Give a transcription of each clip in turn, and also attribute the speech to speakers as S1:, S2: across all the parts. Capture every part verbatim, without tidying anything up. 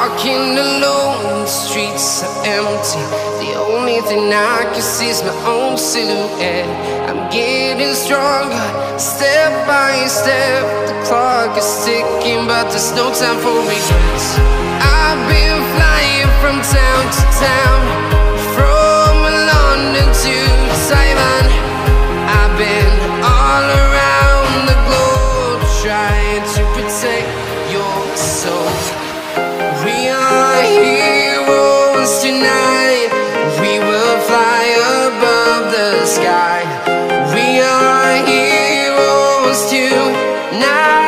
S1: walking alone, the streets are empty. The only thing I can see is my own silhouette. I'm getting stronger, step by step. The clock is ticking, but there's no time for regrets. I've been flying from town to town, from London to Taiwan. I've been all around the globe, trying to protect your soul. We are heroes tonight. We will fly above the sky. We are heroes tonight.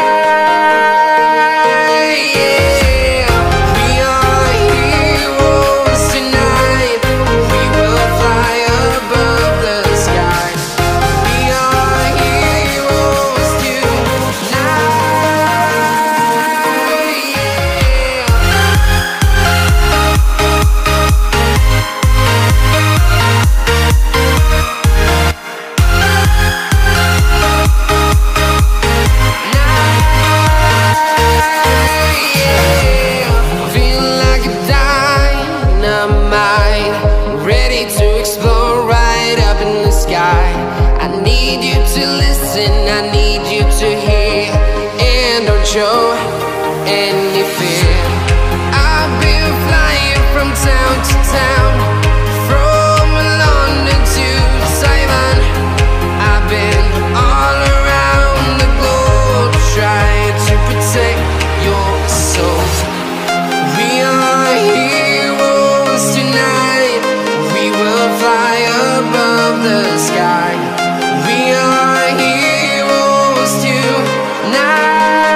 S1: Show any fear. I've been flying from town to town, from London to Taiwan. I've been all around the globe, trying to protect your soul. We are heroes tonight. We will fly above the sky. We are heroes tonight.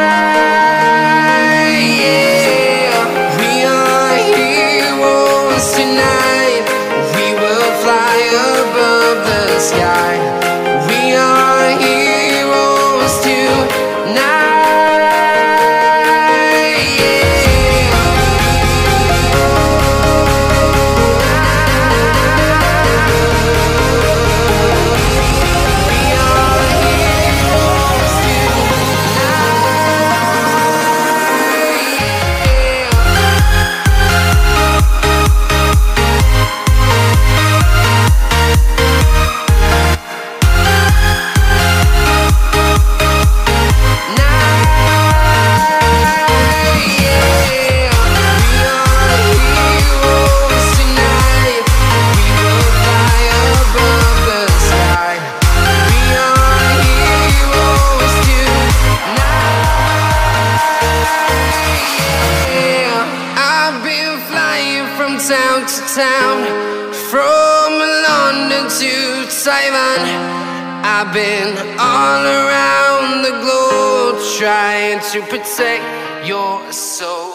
S1: Sky. We are heroes tonight. Yeah. We are heroes town to town, from London to Taiwan. I've been all around the globe, trying to protect your soul.